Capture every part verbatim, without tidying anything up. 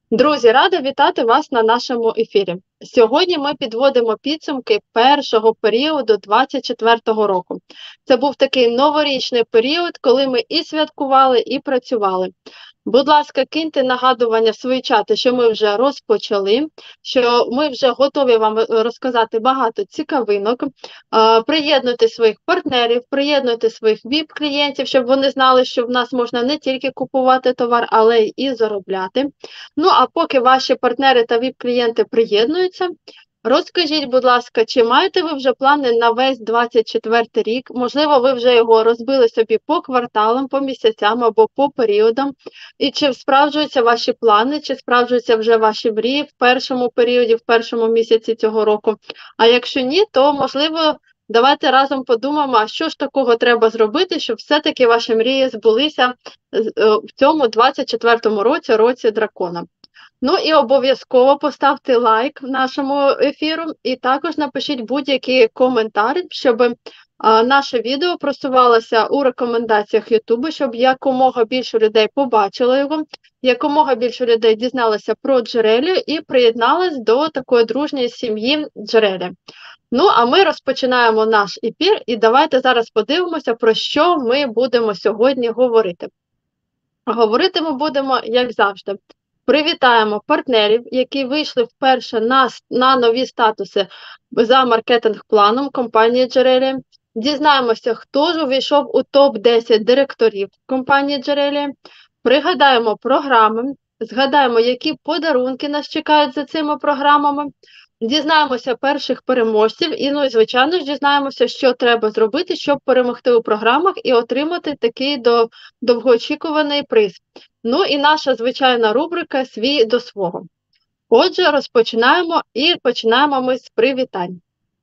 Друзі, рада вітати вас на нашому ефірі. Сьогодні ми підводимо підсумки першого періоду двадцять четвертого року. Це був такий новорічний період, коли ми і святкували, і працювали. Будь ласка, киньте нагадування в свої чати, що ми вже розпочали, що ми вже готові вам розказати багато цікавинок. Е, Приєднуйте своїх партнерів, приєднуйте своїх віп-клієнтів, щоб вони знали, що в нас можна не тільки купувати товар, але й заробляти. Ну, а поки ваші партнери та віп-клієнти приєднуються, розкажіть, будь ласка, чи маєте ви вже плани на весь двадцять четвертий рік? Можливо, ви вже його розбили собі по кварталам, по місяцям або по періодам. І чи справджуються ваші плани, чи справджуються вже ваші мрії в першому періоді, в першому місяці цього року? А якщо ні, то, можливо, давайте разом подумаємо, а що ж такого треба зробити, щоб все-таки ваші мрії збулися в цьому двадцять четвертому році, році дракона. Ну і обов'язково поставте лайк нашому ефіру і також напишіть будь-який коментар, щоб а, наше відео просувалося у рекомендаціях Ютубу, щоб якомога більше людей побачило його, якомога більше людей дізналося про Джерелію і приєдналось до такої дружньої сім'ї Джерелі. Ну, а ми розпочинаємо наш ефір, і давайте зараз подивимося, про що ми будемо сьогодні говорити. Говорити ми будемо, як завжди. Привітаємо партнерів, які вийшли вперше на, на нові статуси за маркетинг-планом компанії Джерелі. Дізнаємося, хто ж увійшов у топ десять директорів компанії Джерелі. Пригадаємо програми, згадаємо, які подарунки нас чекають за цими програмами. Дізнаємося перших переможців і, ну, і, звичайно ж, дізнаємося, що треба зробити, щоб перемогти у програмах і отримати такий дов... довгоочікуваний приз. Ну і наша звичайна рубрика «Свій до свого». Отже, розпочинаємо і починаємо ми з привітань.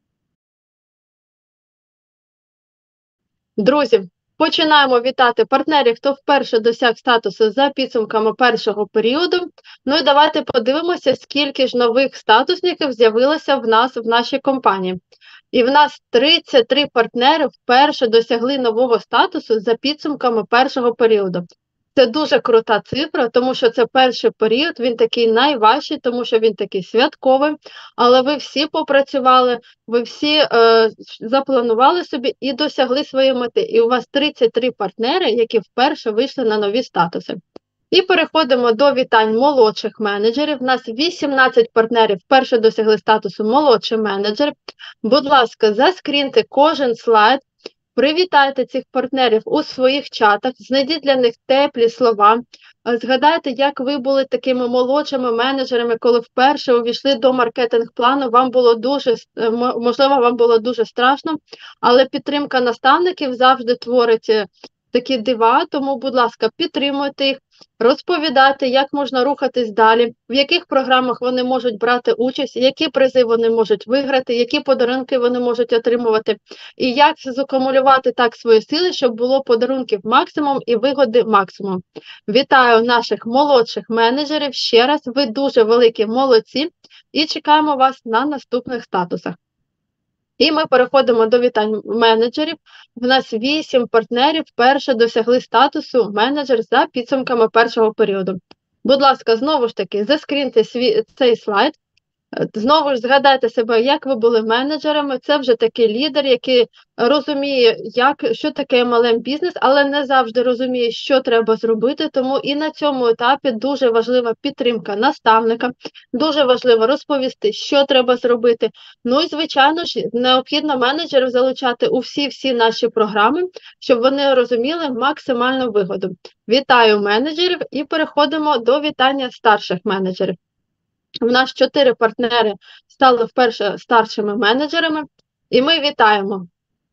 Друзі, починаємо вітати партнерів, хто вперше досяг статусу за підсумками першого періоду. Ну і давайте подивимося, скільки ж нових статусників з'явилося в нас в нашій компанії. І в нас тридцять три партнери вперше досягли нового статусу за підсумками першого періоду. Це дуже крута цифра, тому що це перший період, він такий найважчий, тому що він такий святковий, але ви всі попрацювали, ви всі е, запланували собі і досягли своєї мети. І у вас тридцять три партнери, які вперше вийшли на нові статуси. І переходимо до вітань молодших менеджерів. У нас вісімнадцять партнерів вперше досягли статусу молодший менеджер. Будь ласка, заскріньте кожен слайд, привітайте цих партнерів у своїх чатах, знайдіть для них теплі слова, згадайте, як ви були такими молодшими менеджерами, коли вперше увійшли до маркетинг-плану, вам було дуже, можливо, вам було дуже страшно, але підтримка наставників завжди творить такі дива, тому, будь ласка, підтримуйте їх, розповідайте, як можна рухатись далі, в яких програмах вони можуть брати участь, які призи вони можуть виграти, які подарунки вони можуть отримувати, і як закумулювати так свої сили, щоб було подарунків максимум і вигоди максимум. Вітаю наших молодших менеджерів ще раз, ви дуже великі молодці і чекаємо вас на наступних статусах. І ми переходимо до вітань менеджерів. В нас вісім партнерів вперше досягли статусу менеджер за підсумками першого періоду. Будь ласка, знову ж таки, заскріньте свій, цей слайд. Знову ж згадайте себе, як ви були менеджерами, це вже такий лідер, який розуміє, як, що таке ем ел ем-бізнес, але не завжди розуміє, що треба зробити, тому і на цьому етапі дуже важлива підтримка наставника, дуже важливо розповісти, що треба зробити. Ну і, звичайно ж, необхідно менеджерів залучати у всі-всі наші програми, щоб вони розуміли максимальну вигоду. Вітаю менеджерів і переходимо до вітання старших менеджерів. У нас чотири партнери стали вперше старшими менеджерами, і ми вітаємо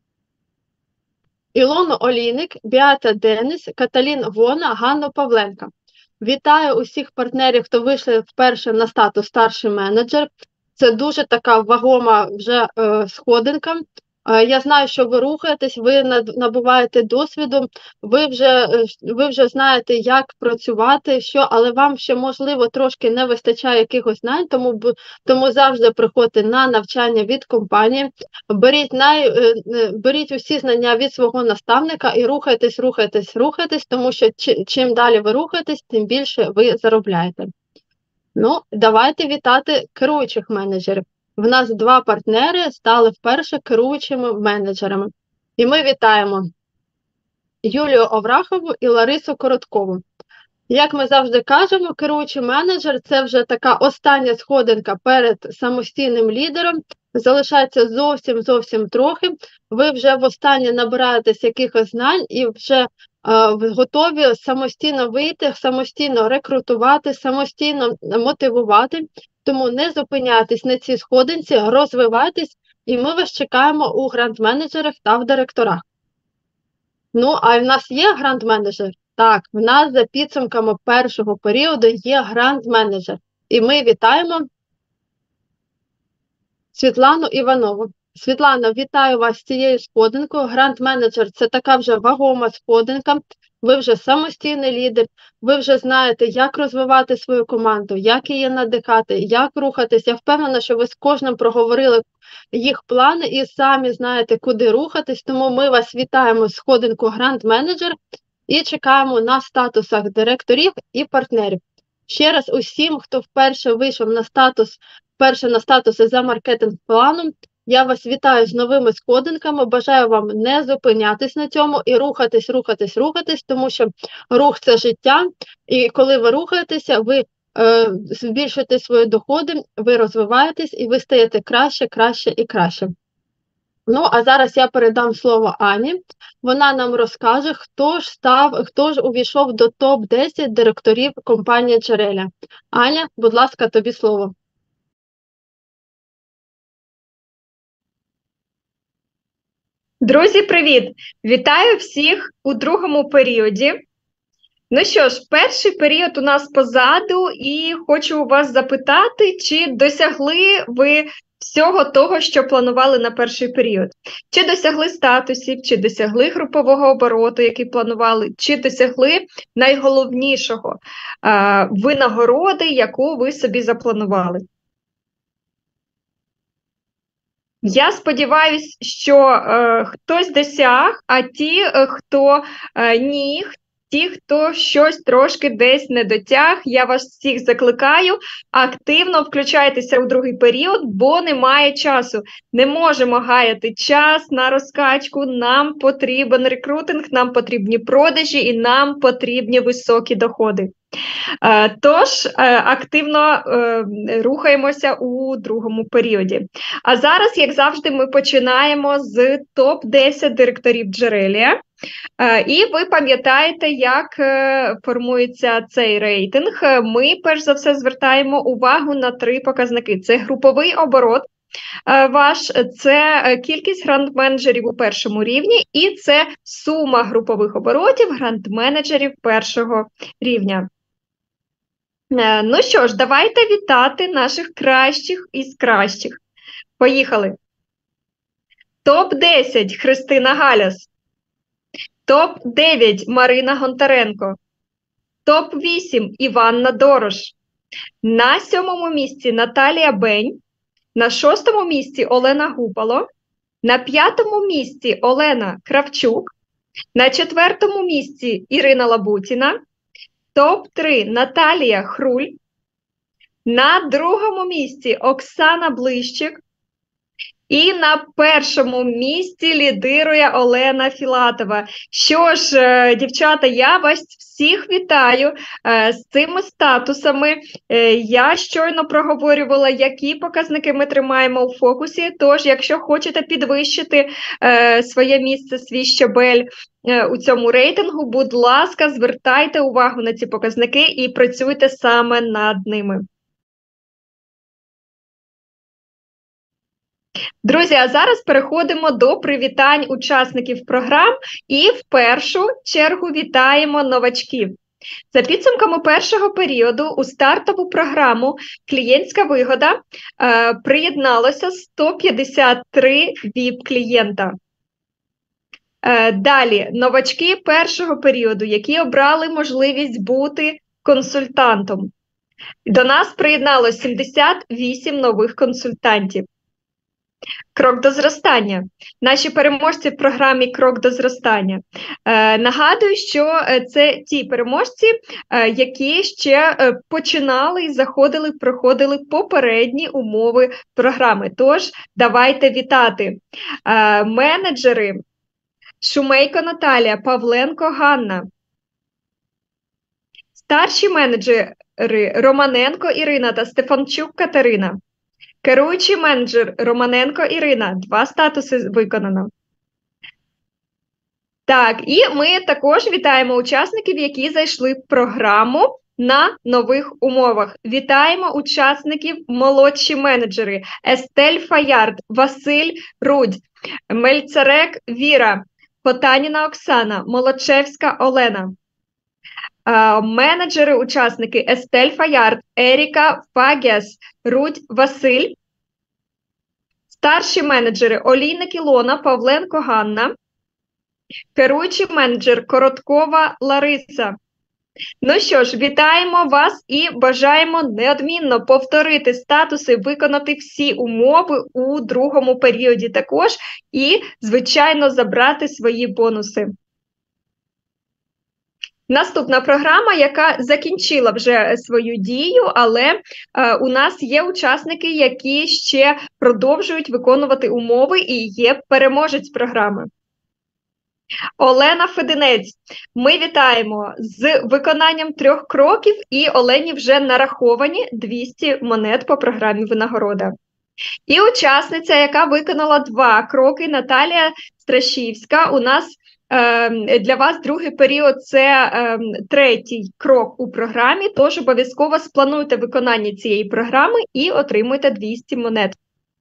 Ілону Олійник, Біата Денис, Каталін Вона, Ганну Павленка. Вітаю усіх партнерів, хто вийшли вперше на статус старший менеджер. Це дуже така вагома вже е, сходинка. Я знаю, що ви рухаєтесь, ви набуваєте досвіду, ви вже, ви вже знаєте, як працювати, що, але вам ще, можливо, трошки не вистачає якихось знань, тому, тому завжди приходьте на навчання від компанії, беріть, най, беріть усі знання від свого наставника і рухайтесь, рухайтесь, рухайтесь, тому що чим далі ви рухаєтесь, тим більше ви заробляєте. Ну, давайте вітати керуючих менеджерів. В нас два партнери стали вперше керуючими менеджерами. І ми вітаємо Юлію Оврахову і Ларису Короткову. Як ми завжди кажемо, керуючий менеджер – це вже така остання сходинка перед самостійним лідером. Залишається зовсім-зовсім трохи. Ви вже востаннє набираєтесь якихось знань і вже е, готові самостійно вийти, самостійно рекрутувати, самостійно мотивувати. Тому не зупиняйтесь на цій сходинці, розвивайтесь, і ми вас чекаємо у гранд-менеджерах та в директорах. Ну, а в нас є гранд-менеджер? Так, в нас за підсумками першого періоду є гранд-менеджер. І ми вітаємо Світлану Іванову. Світлана, вітаю вас з цією сходинкою. Гранд-менеджер – це така вже вагома сходинка. Ви вже самостійний лідер, ви вже знаєте, як розвивати свою команду, як її надихати, як рухатись. Я впевнена, що ви з кожним проговорили їх плани і самі знаєте, куди рухатись. Тому ми вас вітаємо з сходинку гранд-менеджер і чекаємо на статусах директорів і партнерів. Ще раз усім, хто вперше вийшов на статус, вперше на статуси за маркетинг-планом, я вас вітаю з новими сходинками, бажаю вам не зупинятись на цьому і рухатись, рухатись, рухатись, тому що рух – це життя, і коли ви рухаєтеся, ви е, збільшуєте свої доходи, ви розвиваєтесь і ви стаєте краще, краще і краще. Ну, а зараз я передам слово Ані. Вона нам розкаже, хто ж став, хто ж увійшов до топ десять директорів компанії Джереля. Аня, будь ласка, тобі слово. Друзі, привіт! Вітаю всіх у другому періоді. Ну що ж, перший період у нас позаду, і хочу у вас запитати, чи досягли ви всього того, що планували на перший період? Чи досягли статусів, чи досягли групового обороту, який планували, чи досягли найголовнішого – винагороди, яку ви собі запланували? Я сподіваюся, що е, хтось досяг, а ті, е, хто е, ні, ті, хто щось трошки десь не дотяг, я вас всіх закликаю, активно включайтеся у другий період, бо немає часу. Не можемо гаяти час на розкачку, нам потрібен рекрутинг, нам потрібні продажі і нам потрібні високі доходи. Тож, активно рухаємося у другому періоді. А зараз, як завжди, ми починаємо з топ десять директорів Джерелія. І ви пам'ятаєте, як формується цей рейтинг. Ми, перш за все, звертаємо увагу на три показники. Це груповий оборот ваш, це кількість гранд-менеджерів у першому рівні, і це сума групових оборотів гранд-менеджерів першого рівня. Ну що ж, давайте вітати наших кращих із кращих. Поїхали. топ десять Христина Галяс. топ дев'ять Марина Гонтаренко. топ вісім Іванна Дорош. На сьомому місці Наталія Бень. На шостому місці Олена Гупало. На п'ятому місці Олена Кравчук. На четвертому місці Ірина Лабутіна. топ три Наталія Хруль. На другому місці Оксана Блищик. І на першому місці лідирує Олена Філатова. Що ж, дівчата, я вас всіх вітаю з цими статусами. Я щойно проговорювала, які показники ми тримаємо у фокусі. Тож, якщо хочете підвищити своє місце, свій щабель у цьому рейтингу, будь ласка, звертайте увагу на ці показники і працюйте саме над ними. Друзі, а зараз переходимо до привітань учасників програм і в першу чергу вітаємо новачків. За підсумками першого періоду у стартову програму «Клієнтська вигода» е, приєдналося сто п'ятдесят три віп-клієнта. Е, далі, новачки першого періоду, які обрали можливість бути консультантом. До нас приєдналося сімдесят вісім нових консультантів. Крок до зростання. Наші переможці в програмі Крок до зростання. Е, нагадую, що це ті переможці, е, які ще е, починали і заходили, проходили попередні умови програми. Тож, давайте вітати. Е, менеджери Шумейко Наталія, Павленко Ганна. Старші менеджери Романенко Ірина та Стефанчук Катерина. Керуючий менеджер Романенко Ірина. Два статуси виконано. Так, і ми також вітаємо учасників, які зайшли в програму на нових умовах. Вітаємо учасників молодші менеджери. Естель Фаярд, Василь Рудь, Мельцарек Віра, Потаніна Оксана, Молодчевська Олена. Uh, менеджери, учасники Естель Фаярд, Еріка Фагіас, Рудь Василь. Старші менеджери Олійник Ілона, Павленко Ганна. Керуючий менеджер Короткова Лариса. Ну що ж, вітаємо вас і бажаємо неодмінно повторити статуси, виконати всі умови у другому періоді також і, звичайно, забрати свої бонуси. Наступна програма, яка закінчила вже свою дію, але е, у нас є учасники, які ще продовжують виконувати умови і є переможець програми. Олена Фединець. Ми вітаємо з виконанням трьох кроків, і Олені вже нараховані двісті монет по програмі винагорода. І учасниця, яка виконала два кроки, Наталія Страшівська, у нас для вас другий період – це е, третій крок у програмі, тож обов'язково сплануйте виконання цієї програми і отримуйте двісті монет.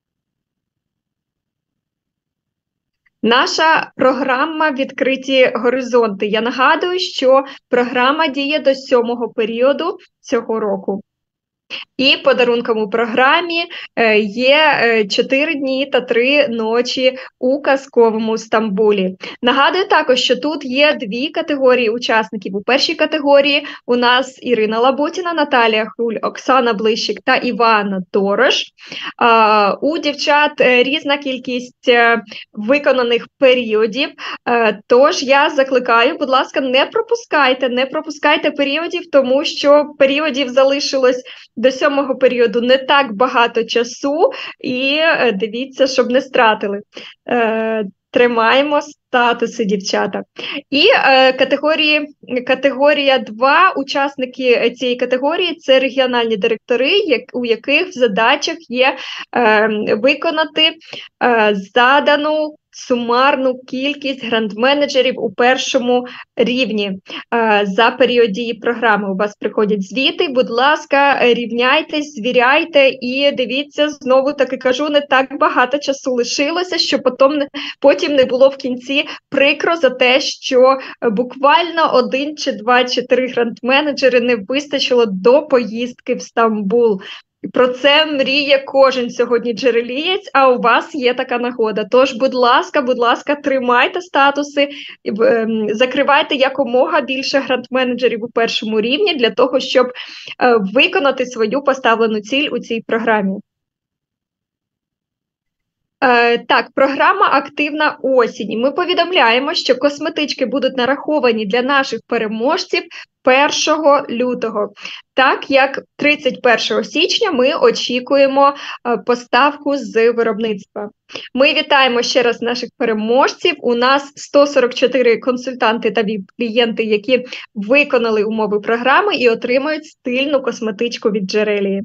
Наша програма «Відкриті горизонти». Я нагадую, що програма діє до сьомого періоду цього року. І подарунком у програмі є чотири дні та три ночі у казковому Стамбулі. Нагадую також, що тут є дві категорії учасників. У першій категорії у нас Ірина Лабутіна, Наталія Хруль, Оксана Блищик та Івана Дорош. У дівчат різна кількість виконаних періодів, тож я закликаю, будь ласка, не пропускайте, не пропускайте періодів, тому що періодів залишилось до сьомого періоду не так багато часу, і дивіться, щоб не стратили. Е, тримаємо статуси, дівчата. І е, категорії, категорія два, учасники цієї категорії – це регіональні директори, як, у яких в задачах є е, виконати е, задану сумарну кількість гранд-менеджерів у першому рівні е, за період дії програми. У вас приходять звіти, будь ласка, рівняйтесь, звіряйте і дивіться, знову таки кажу, не так багато часу лишилося, щоб потім, потім не було в кінці прикро за те, що буквально один чи два чи три гранд-менеджери не вистачило до поїздки в Стамбул. Про це мріє кожен сьогодні джерелієць, а у вас є така нагода. Тож, будь ласка, будь ласка, тримайте статуси, закривайте якомога більше гранд-менеджерів у першому рівні для того, щоб виконати свою поставлену ціль у цій програмі. Так, програма «Активна осінь». Ми повідомляємо, що косметички будуть нараховані для наших переможців першого лютого. Так як тридцять першого січня ми очікуємо поставку з виробництва. Ми вітаємо ще раз наших переможців. У нас сто сорок чотири консультанти та клієнти, які виконали умови програми і отримують стильну косметичку від Джерелії.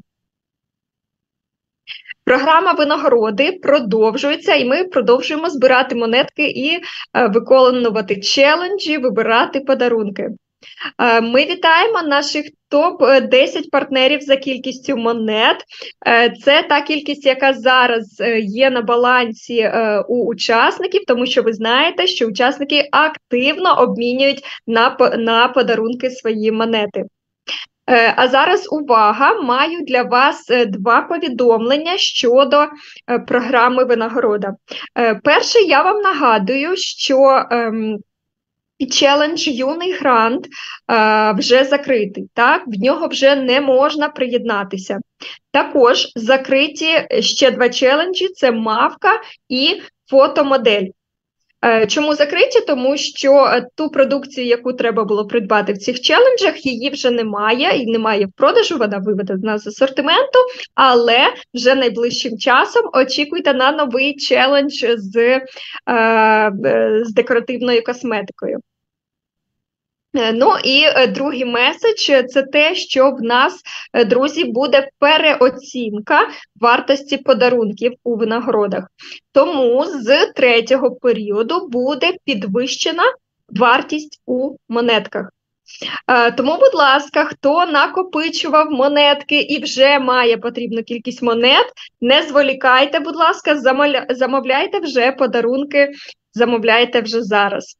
Програма винагороди продовжується, і ми продовжуємо збирати монетки і е, виконувати челенджі, вибирати подарунки. Е, ми вітаємо наших топ десять партнерів за кількістю монет. Е, це та кількість, яка зараз є на балансі е, у учасників, тому що ви знаєте, що учасники активно обмінюють на, на подарунки свої монети. А зараз увага, маю для вас два повідомлення щодо програми винагорода. Перше, я вам нагадую, що челендж «Юний грант» е, вже закритий, так? В нього вже не можна приєднатися. Також закриті ще два челенджі – це «Мавка» і «Фотомодель». Е, Чому закриті? Тому що е, ту продукцію, яку треба було придбати в цих челенджах, її вже немає, і немає в продажу, вона виведена з асортименту, але вже найближчим часом очікуйте на новий челендж з, е, е, з декоративною косметикою. Е, Ну і е, другий меседж – це те, що в нас, е, друзі, буде переоцінка вартості подарунків у винагородах. Тому з третього періоду буде підвищена вартість у монетках. Е, Тому, будь ласка, хто накопичував монетки і вже має потрібну кількість монет, не зволікайте, будь ласка, замовля- замовляйте вже подарунки, замовляйте вже зараз.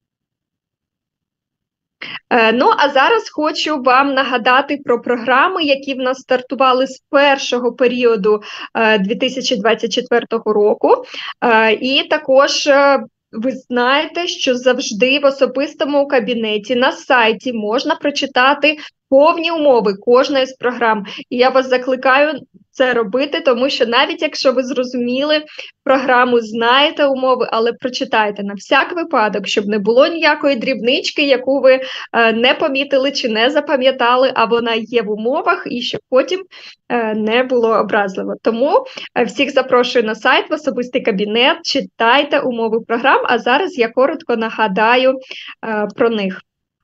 Е, Ну, а зараз хочу вам нагадати про програми, які в нас стартували з першого періоду е, дві тисячі двадцять четвертого року. Е, І також е, ви знаєте, що завжди в особистому кабінеті на сайті можна прочитати повні умови кожної з програм. І я вас закликаю це робити, тому що навіть якщо ви зрозуміли програму, знаєте умови, але прочитайте на всяк випадок, щоб не було ніякої дрібнички, яку ви е, не помітили чи не запам'ятали, а вона є в умовах, і щоб потім е, не було образливо. Тому е, всіх запрошую на сайт, в особистий кабінет, читайте умови програм, а зараз я коротко нагадаю е, про них.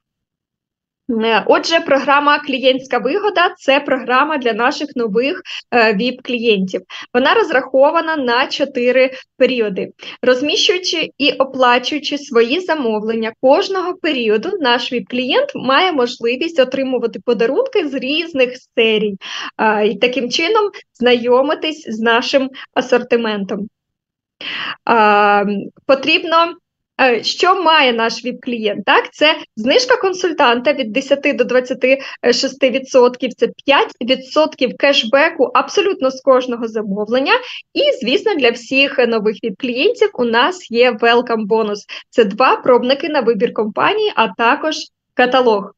Е, Отже, програма «Клієнтська вигода» – це програма для наших нових е, віп-клієнтів. Вона розрахована на чотири періоди. Розміщуючи і оплачуючи свої замовлення кожного періоду, наш віп-клієнт має можливість отримувати подарунки з різних серій е, і таким чином знайомитись з нашим асортиментом. Е, Потрібно Е, Що має наш віп-клієнт? Так, це знижка консультанта від десяти до двадцяти шести відсотків, це п'ять відсотків кешбеку абсолютно з кожного замовлення. І, звісно, для всіх нових віп-клієнтів у нас є welcome бонус. Це два пробники на вибір компанії, а також каталог.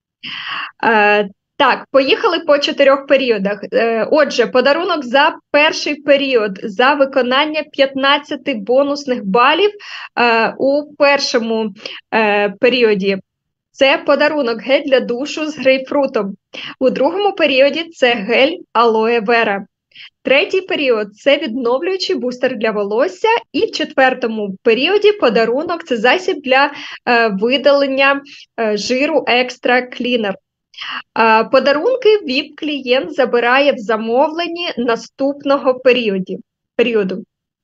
Е, Так, поїхали по чотирьох періодах. Е, Отже, подарунок за перший період за виконання п'ятнадцяти бонусних балів е, у першому е, періоді. Це подарунок гель для душу з грейпфрутом. У другому періоді це гель алоє вера. Третій період – це відновлюючий бустер для волосся. І в четвертому періоді подарунок – це засіб для е, видалення е, жиру екстра клінер. Подарунки віп-клієнт забирає в замовленні наступного періоді, періоду.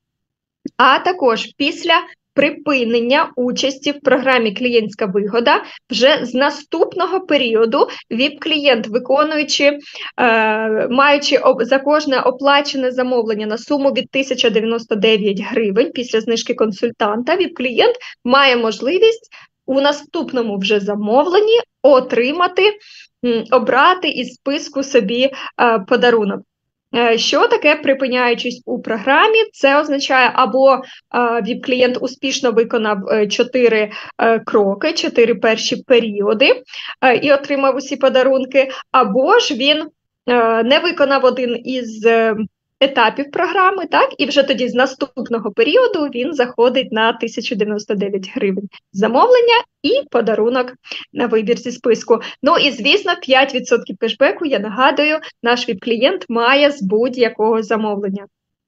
А також після припинення участі в програмі «Клієнтська вигода» вже з наступного періоду віп-клієнт, виконуючи, е, маючи об, за кожне оплачене замовлення на суму від тисяча дев'яносто дев'ять гривень після знижки консультанта, віп-клієнт має можливість у наступному вже замовленні отримати, обрати із списку собі е, подарунок. Е, Що таке припиняючись у програмі? Це означає, або е, віп-клієнт успішно виконав чотири е, кроки, чотири перші періоди е, і отримав усі подарунки, або ж він е, не виконав один із е, етапів програми, так, і вже тоді з наступного періоду він заходить на тисячу дев'яносто дев'ять гривень замовлення і подарунок на вибір зі списку. Ну і, звісно, п'ять відсотків кешбеку, я нагадую, наш віп-клієнт має з будь-якого замовлення.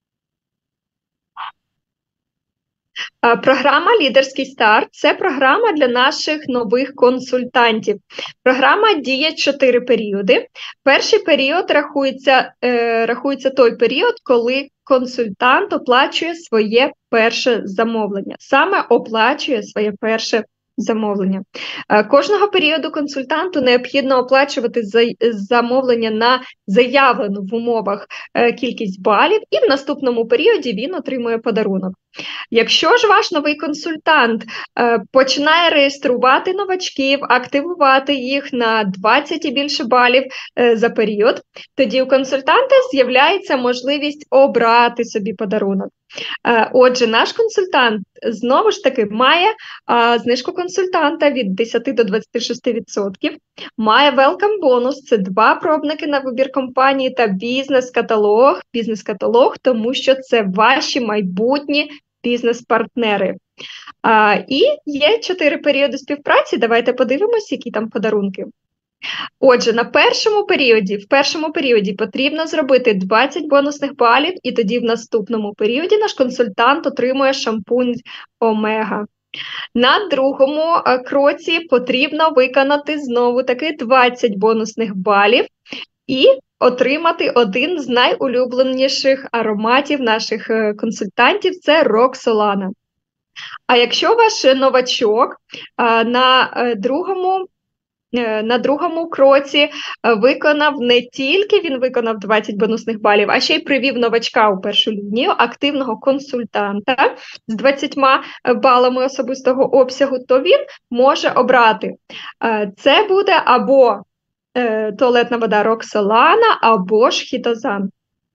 Програма «Лідерський старт» – це програма для наших нових консультантів. Програма діє чотири періоди. Перший період рахується, е, рахується той період, коли консультант оплачує своє перше замовлення. Саме оплачує своє перше замовлення. Кожного періоду консультанту необхідно оплачувати замовлення на заявлену в умовах кількість балів, і в наступному періоді він отримує подарунок. Якщо ж ваш новий консультант е, починає реєструвати новачків, активувати їх на двадцять і більше балів е, за період, тоді у консультанта з'являється можливість обрати собі подарунок. Е, Отже, наш консультант знову ж таки має а, знижку консультанта від десяти до двадцяти шести відсотків, має welcome бонус, це два пробники на вибір компанії та бізнес-каталог, бізнес-каталог, тому що це ваші майбутні бізнес-партнери. А, і є чотири періоди співпраці, давайте подивимось, які там подарунки. Отже, на першому періоді, в першому періоді потрібно зробити двадцять бонусних балів, і тоді в наступному періоді наш консультант отримує шампунь Омега. На другому е, кроці потрібно виконати знову таки двадцять бонусних балів і отримати один з найулюбленіших ароматів наших е, консультантів – це Роксолана. А якщо ваш новачок е, на е, другому На другому кроці виконав не тільки він виконав двадцять бонусних балів, а ще й привів новачка у першу лінію, активного консультанта з двадцятьма балами особистого обсягу, то він може обрати. Це буде або туалетна вода Роксолана, або ж Хітозан.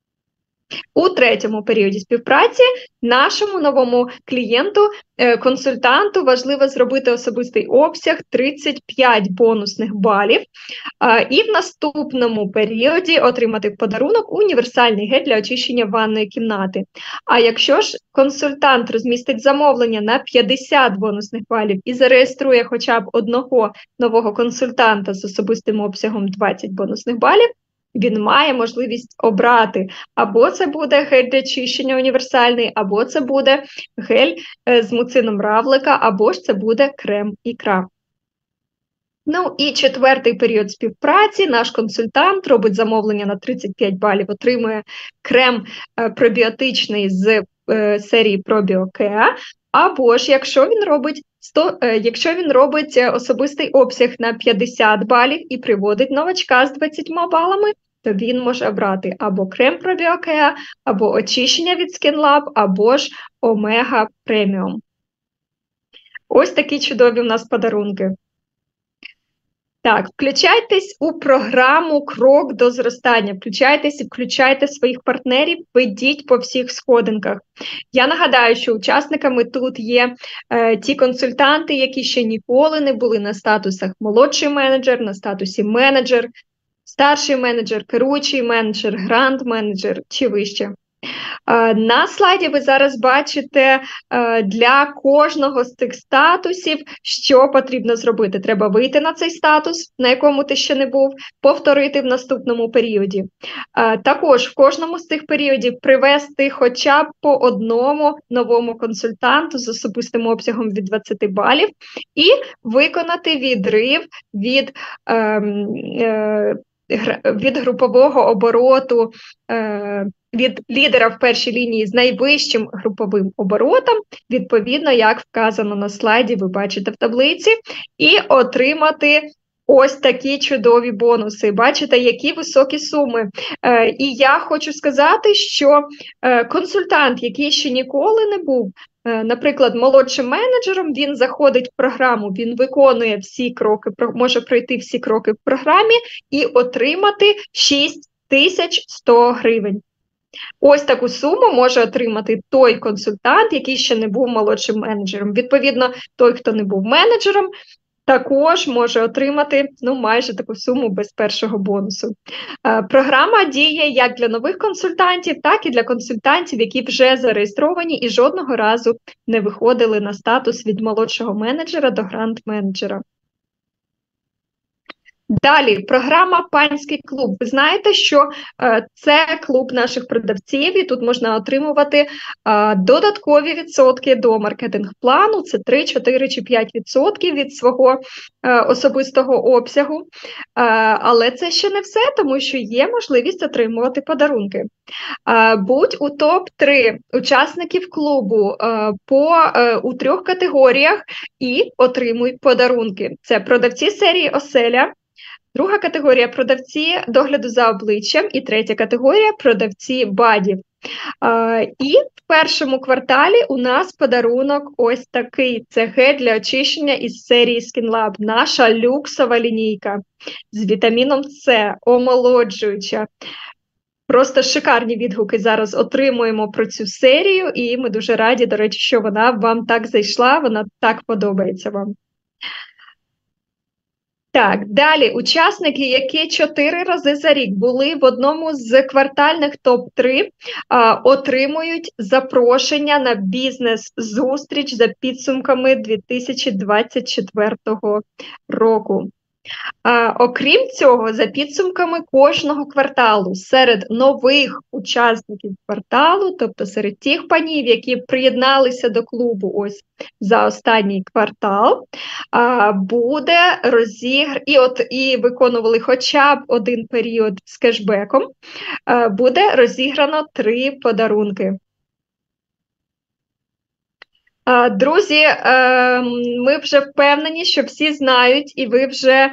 У третьому періоді співпраці нашому новому клієнту, консультанту важливо зробити особистий обсяг тридцять п'ять бонусних балів і в наступному періоді отримати в подарунок універсальний гель для очищення ванної кімнати. А якщо ж консультант розмістить замовлення на п'ятдесят бонусних балів і зареєструє хоча б одного нового консультанта з особистим обсягом двадцять бонусних балів, він має можливість обрати, або це буде гель для чищення універсальний, або це буде гель з муцином равлика, або ж це буде крем-ікра. Ну і четвертий період співпраці. Наш консультант робить замовлення на тридцять п'ять балів, отримує крем пробіотичний з серії ProbioCare, або ж якщо він робить сто, якщо він робить особистий обсяг на п'ятдесят балів і приводить новачка з двадцятьма балами, то він може обрати або крем ProbioCare, або очищення від SkinLab, або ж Омега Преміум. Ось такі чудові у нас подарунки. Так, включайтесь у програму «Крок до зростання», включайтесь і включайте своїх партнерів, ведіть по всіх сходинках. Я нагадаю, що учасниками тут є е, ті консультанти, які ще ніколи не були на статусах молодший менеджер, на статусі менеджер, старший менеджер, керуючий менеджер, гранд-менеджер чи вище. На слайді ви зараз бачите для кожного з цих статусів, що потрібно зробити. Треба вийти на цей статус, на якому ти ще не був, повторити в наступному періоді. Також в кожному з цих періодів привести хоча б по одному новому консультанту з особистим обсягом від двадцяти балів і виконати відрив від е, від групового обороту, від лідера в першій лінії з найвищим груповим оборотом, відповідно, як вказано на слайді, ви бачите в таблиці, і отримати ось такі чудові бонуси. Бачите, які високі суми. І я хочу сказати, що консультант, який ще ніколи не був, наприклад, молодшим менеджером, він заходить в програму, він виконує всі кроки, може пройти всі кроки в програмі і отримати шість тисяч сто гривень. Ось таку суму може отримати той консультант, який ще не був молодшим менеджером. Відповідно, той, хто не був менеджером, також може отримати ну, майже таку суму без першого бонусу. Е, програма діє як для нових консультантів, так і для консультантів, які вже зареєстровані і жодного разу не виходили на статус від молодшого менеджера до гранд-менеджера. Далі, програма «Панський клуб». Ви знаєте, що е, це клуб наших продавців, і тут можна отримувати е, додаткові відсотки до маркетинг-плану, це три, чотири чи п'ять відсотків від свого е, особистого обсягу. Е, але це ще не все, тому що є можливість отримувати подарунки. Е, будь у топ три учасників клубу е, по, е, у трьох категоріях і отримуй подарунки. Це продавці серії «Оселя», друга категорія – продавці догляду за обличчям і третя категорія – продавці бадів. А, і в першому кварталі у нас подарунок ось такий. Це гель для очищення із серії SkinLab, наша люксова лінійка з вітаміном С, омолоджуюча. Просто шикарні відгуки зараз отримуємо про цю серію, і ми дуже раді, до речі, що вона вам так зайшла, вона так подобається вам. Так, далі учасники, які чотири рази за рік були в одному з квартальних топ три, отримують запрошення на бізнес-зустріч за підсумками дві тисячі двадцять четвертого року. А, окрім цього, за підсумками кожного кварталу серед нових учасників кварталу, тобто серед тих панів, які приєдналися до клубу ось за останній квартал, а, буде розігр... і от і виконували хоча б один період з кешбеком, а, буде розіграно три подарунки. Друзі, ми вже впевнені, що всі знають, і ви вже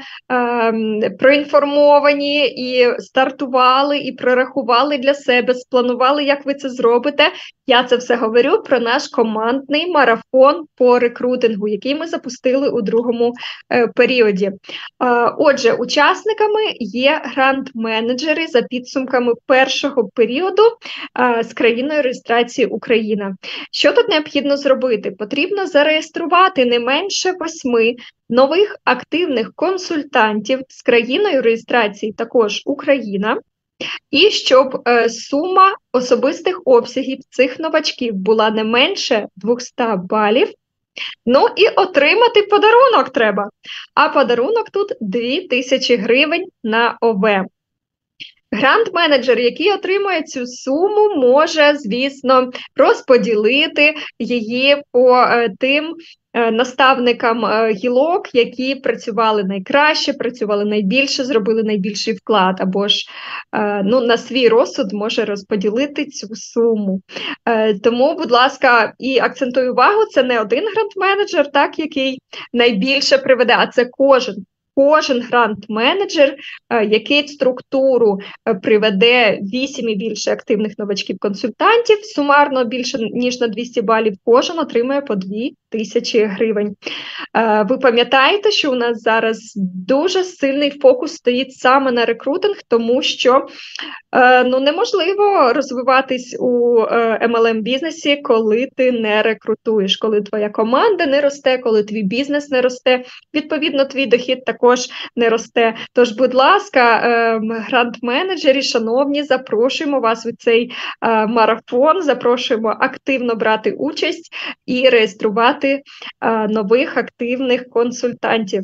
проінформовані, і стартували, і прорахували для себе, спланували, як ви це зробите. Я це все говорю про наш командний марафон по рекрутингу, який ми запустили у другому періоді. Отже, учасниками є грант-менеджери за підсумками першого періоду з країною реєстрації Україна. Що тут необхідно зробити? Потрібно зареєструвати не менше восьми нових активних консультантів з країною реєстрації також Україна, і щоб е, сума особистих обсягів цих новачків була не менше двохсот балів. Ну і отримати подарунок треба. А подарунок тут дві тисячі гривень на ОВ. Грант-менеджер, який отримує цю суму, може, звісно, розподілити її по е, тим е, наставникам е, гілок, які працювали найкраще, працювали найбільше, зробили найбільший вклад, або ж е, ну, на свій розсуд може розподілити цю суму. Е, тому, будь ласка, і акцентую увагу, це не один грант-менеджер, так, який найбільше приведе, а це кожен. Кожен грант-менеджер, який в структуру приведе вісім і більше активних новачків-консультантів, сумарно більше ніж на двісті балів, кожен отримує по дві тисячі гривень. Ви пам'ятаєте, що у нас зараз дуже сильний фокус стоїть саме на рекрутинг, тому що ну, неможливо розвиватись у ем ел ем-бізнесі, коли ти не рекрутуєш, коли твоя команда не росте, коли твій бізнес не росте, відповідно, твій дохід також не росте. Тож, будь ласка, грант-менеджері, шановні, запрошуємо вас у цей марафон, запрошуємо активно брати участь і реєструвати нових активних консультантів.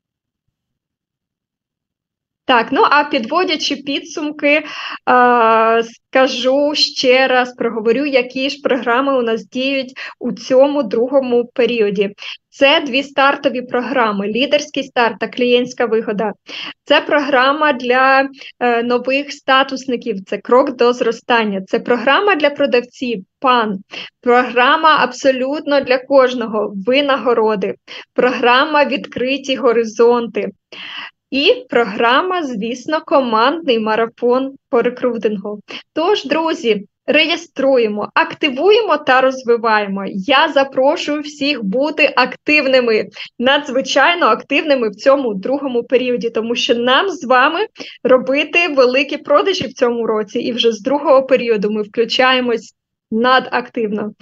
Так, ну а підводячи підсумки, е, скажу ще раз, проговорю, які ж програми у нас діють у цьому другому періоді. Це дві стартові програми: лідерський старт та клієнтська вигода. Це програма для е, нових статусників, це крок до зростання. Це програма для продавців, пан. Програма абсолютно для кожного, винагороди. Програма відкриті горизонти. І програма, звісно, командний марафон по рекрутингу. Тож, друзі, реєструємо, активуємо та розвиваємо. Я запрошую всіх бути активними, надзвичайно активними в цьому другому періоді, тому що нам з вами робити великі продажі в цьому році, і вже з другого періоду ми включаємось надактивно.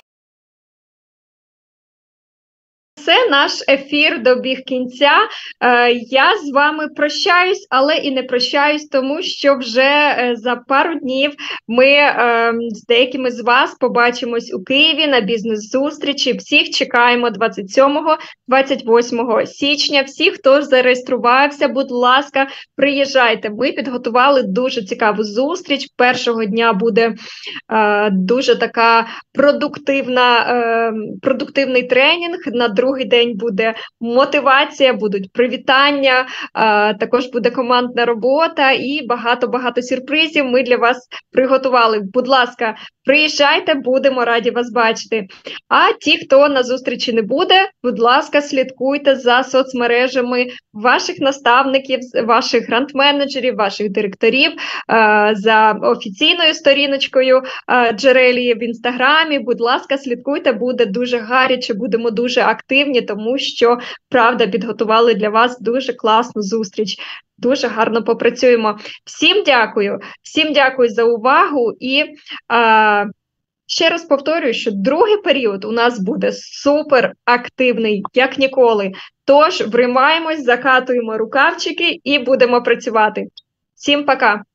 Це наш ефір добіг кінця. Е, я з вами прощаюсь, але і не прощаюсь, тому що вже е, за пару днів ми е, з деякими з вас побачимось у Києві на бізнес-зустрічі. Всіх чекаємо двадцять сьомого - двадцять восьмого січня. Всі, хто зареєструвався, будь ласка, приїжджайте. Ми підготували дуже цікаву зустріч. Першого дня буде е, дуже така продуктивна, е, продуктивний тренінг, на другий день буде мотивація, будуть привітання, а, також буде командна робота і багато-багато сюрпризів ми для вас приготували. Будь ласка, приїжджайте, будемо раді вас бачити. А ті, хто на зустрічі не буде, будь ласка, слідкуйте за соцмережами ваших наставників, ваших грант-менеджерів, ваших директорів, а, за офіційною сторіночкою а, Джерелії в Інстаграмі. Будь ласка, слідкуйте, буде дуже гаряче, будемо дуже активні. активні, тому що, правда, підготували для вас дуже класну зустріч. Дуже гарно попрацюємо. Всім дякую, всім дякую за увагу і а, ще раз повторюю, що другий період у нас буде супер активний, як ніколи. Тож, вримаємось, закатуємо рукавчики і будемо працювати. Всім пока!